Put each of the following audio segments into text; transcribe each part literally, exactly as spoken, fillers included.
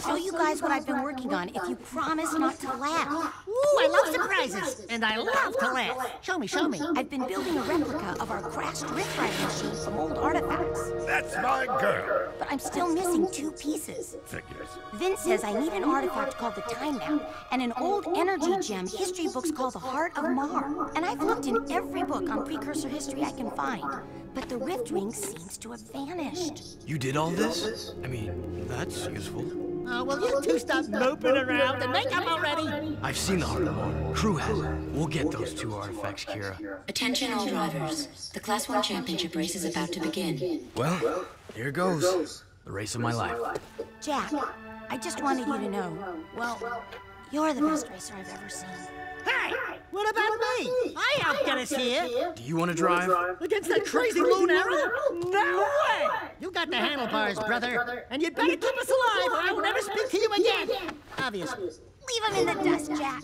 show you guys what I've been working on if you promise not to laugh. Ooh, I love surprises, and I love to laugh. Show me, show me. I've been building a replica of our crashed riff writing machine from old artifacts. That's my girl. But I'm still missing two pieces. Figures. Vince says I need an artifact called the Time Map and an old energy gem history books called the Heart of Mar. And I've looked in every book on precursor history I can find. But the Rift Ring seems to have vanished. You did all this? I mean, that's useful. Oh, will you two stop moping around and make up already? I've seen the Heart of Mar. Crew has it. We'll get those two artifacts, Kira. Attention all drivers. The Class one Championship race is about to begin. Well, here goes. The race of my life. Jack, I just wanted you to know, well, you're the best racer I've ever seen. Hey, what about me? I helped get us here. Do you want to drive? Against that crazy Moon Arrow? No way! You got the handlebars, brother. And you'd better keep us alive or I will never speak to you again. Obviously. Leave him in the dust, Jack.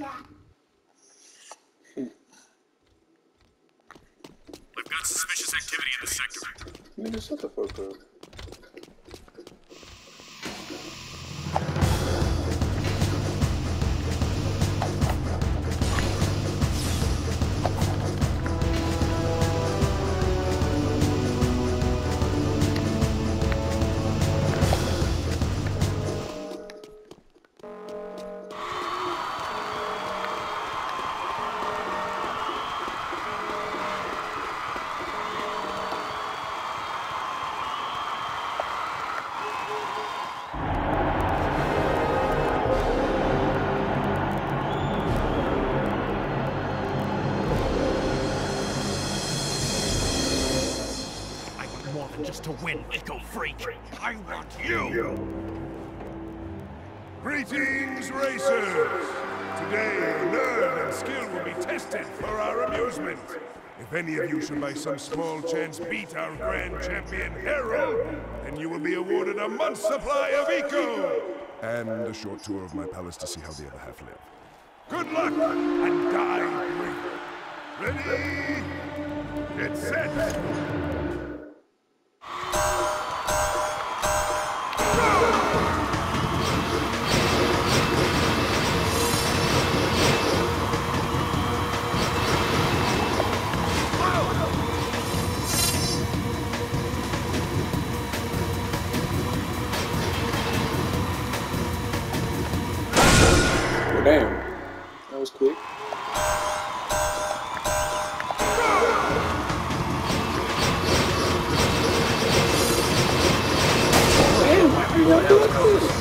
I've got suspicious activity in the sector. Man, just shut the fuck up. Just to win, Eco Freak. I want you. Greetings, racers. Today, nerve and skill will be tested for our amusement. If any of you should by some small chance beat our grand champion Harold, then you will be awarded a month's supply of Eco. And a short tour of my palace to see how the other half live. Good luck, and die brave. Ready? Get set. Damn, that was quick. Damn, why are you like this?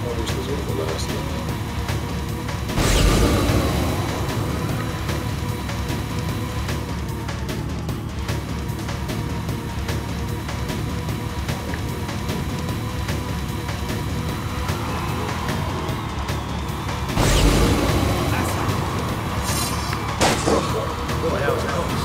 Oh, this was the last one. Boy, that was close.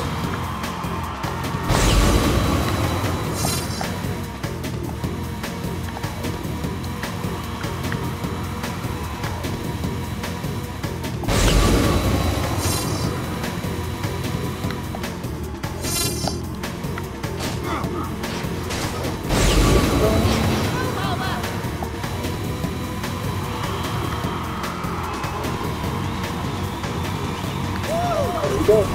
There we go.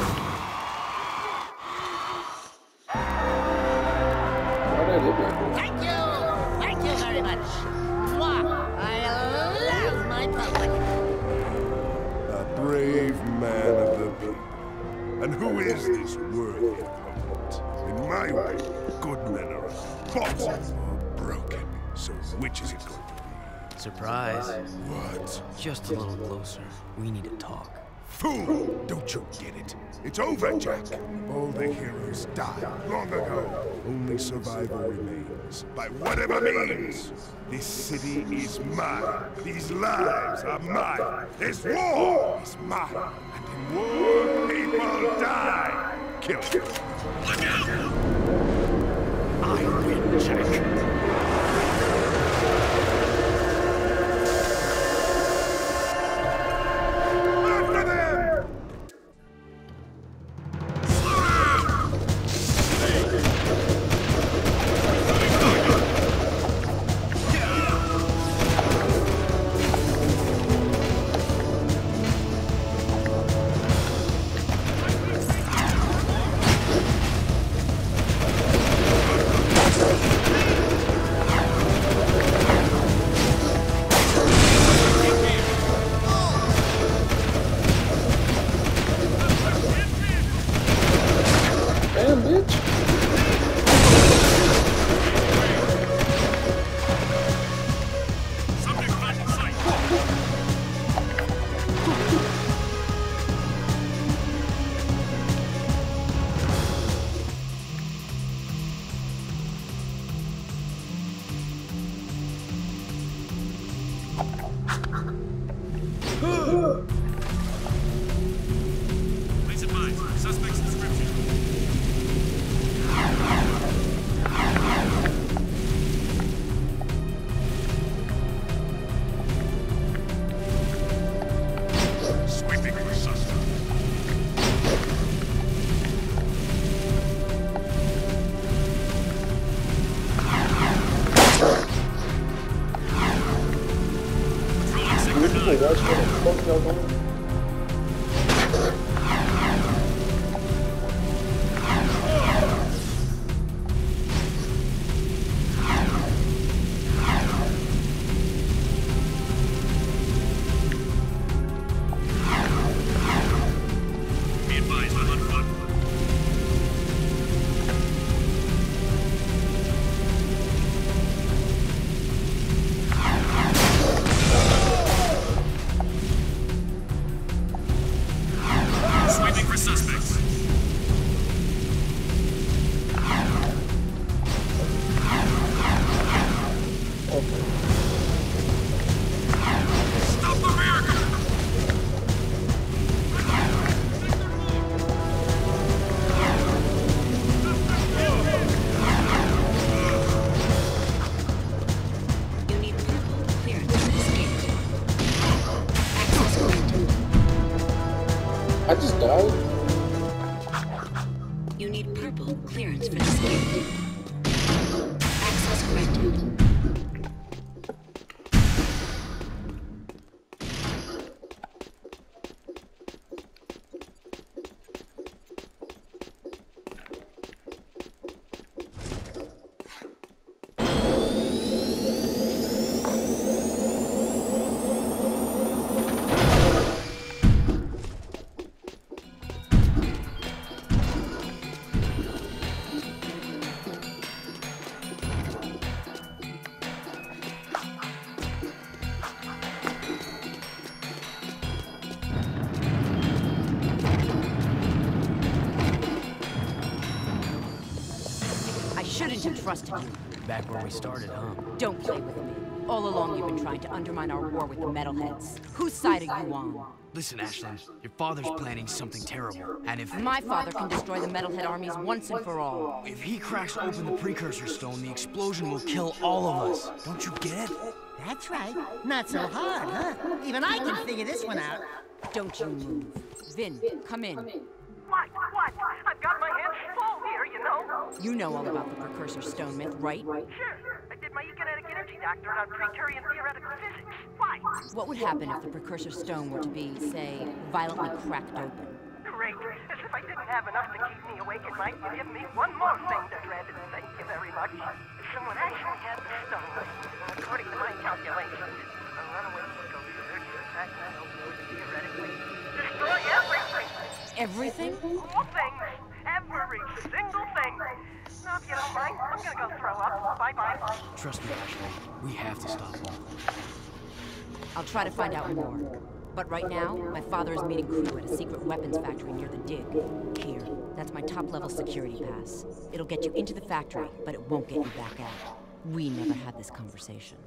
Why did I look like that? Thank you! Thank you very much! Mwah! I love my public! A brave man of the people. And who is this worthy opponent? In my way, good men are bought or broken. So which is it going to be? Surprise. What? Just a little closer. We need to talk. Fool! Don't you get it? It's over, Jack. All the heroes died long ago. Only survival remains. By whatever means. This city is mine. These lives are mine. This war is mine. And in war, people die. Kill them. Look out! I win, Jack. Damn, bitch. Please advise, suspect's description. Sweeping for suspect. Patrolling sector Look at nine. that's what the fuck y'all doing? Be advised, I'm on foot. Sweeping for suspects. Stop the vehicle! You need purple clearance for this gate. Access granted. I just died. You need purple clearance for this gate. Access granted. shouldn't have trusted you. Back where we started, huh? Don't play with me. All along you've been trying to undermine our war with the metalheads. Whose side are you on? Listen, Ashlyn, your father's planning something terrible. And if... My father can destroy the metalhead armies once and for all. If he cracks open the precursor stone, the explosion will kill all of us. Don't you get it? That's right. Not so hard, huh? Even I can figure this one out. Don't you move. Vin, come in. What? What? I've got my hands full here, you know. You know all about the precursor stone myth, right? Sure. I did my economic energy doctorate on pre-Turian theoretical physics. Why? What would happen if the precursor stone were to be, say, violently cracked open? Great. As if I didn't have enough to keep me awake at night, you give me one more thing to dread. Thank you very much. If someone actually had the stone, according to my calculations, a runaway precursor could attack that would theoretically destroy everything. Everything? All things. Every single thing. Now, if you don't mind, I'm gonna go throw up. Bye-bye. Trust me, Ashlyn. We have to stop him. I'll try to find out more. But right now, my father is meeting crew at a secret weapons factory near the dig. Here, that's my top-level security pass. It'll get you into the factory, but it won't get you back out. We never had this conversation.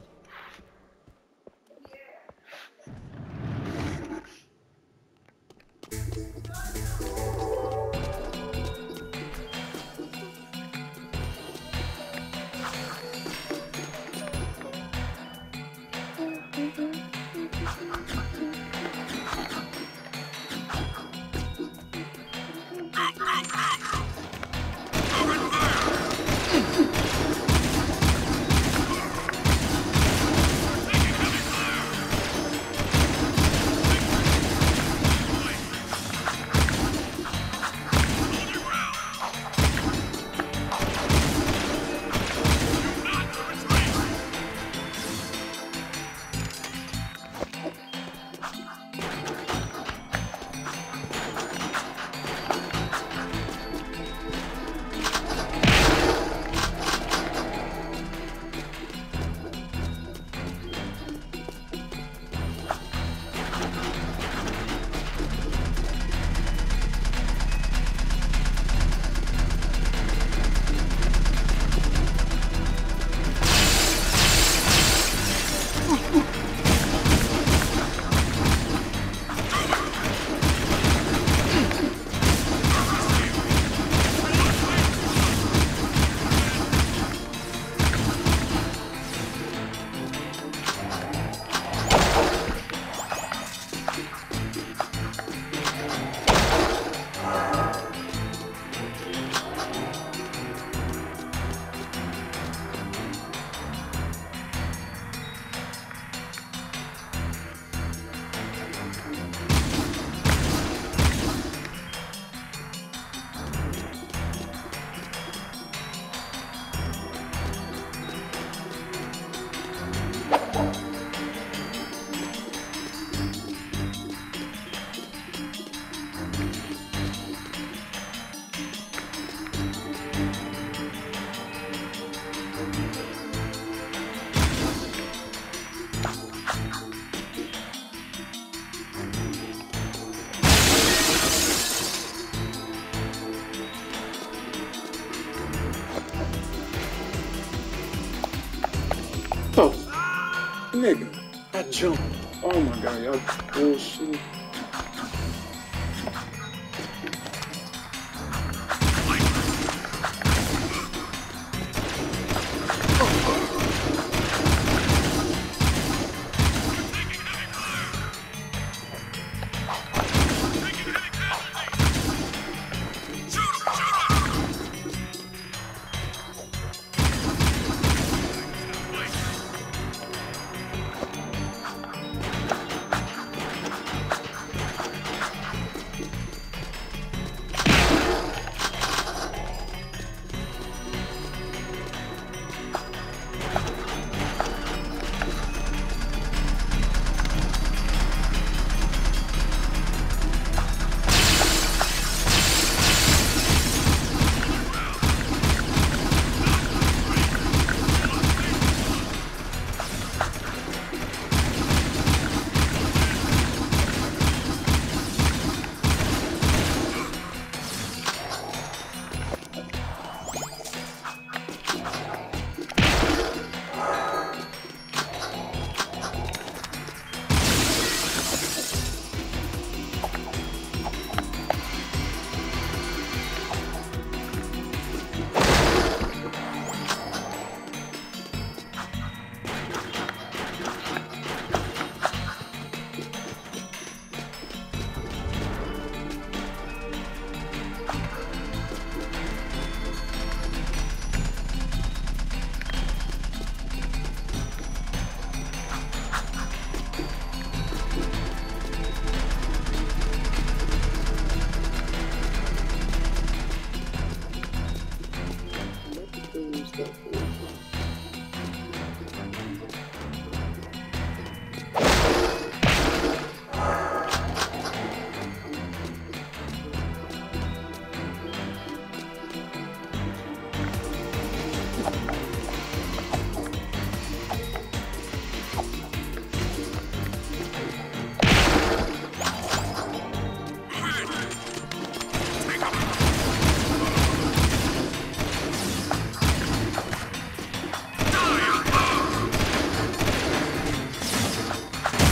Nigga, I jumped. Oh my god, y'all bullshit.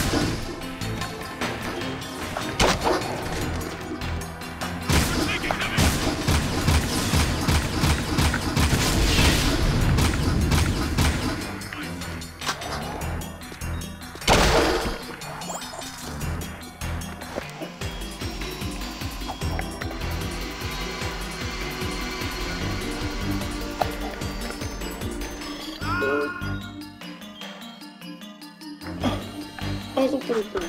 계속 들었어.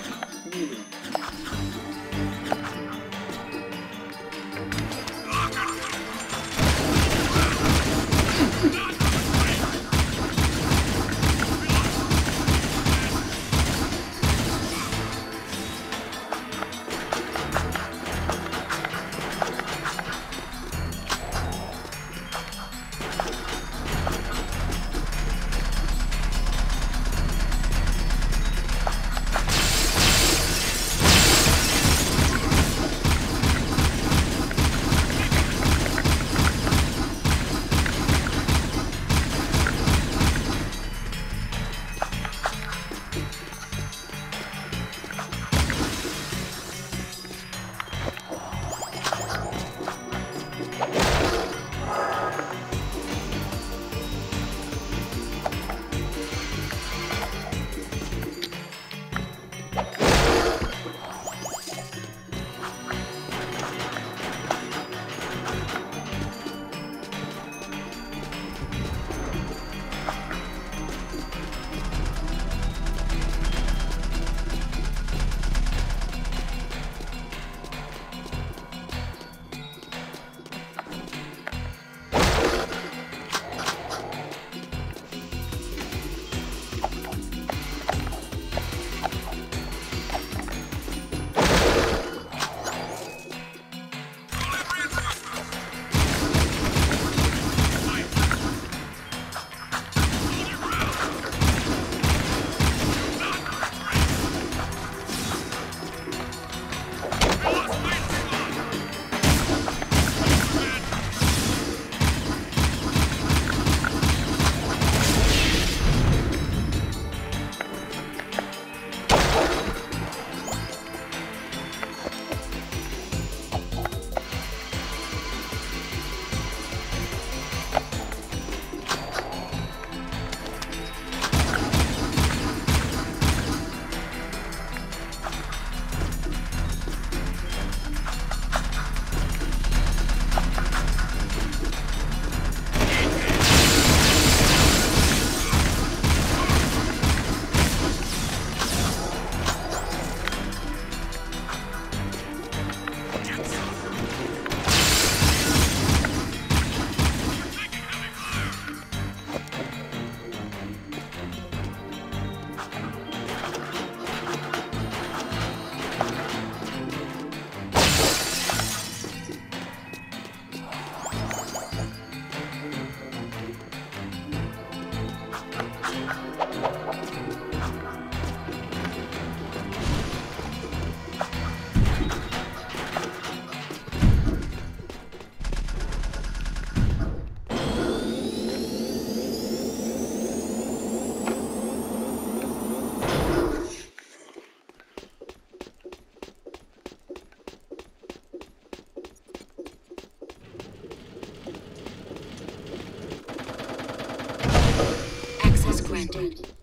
Granted.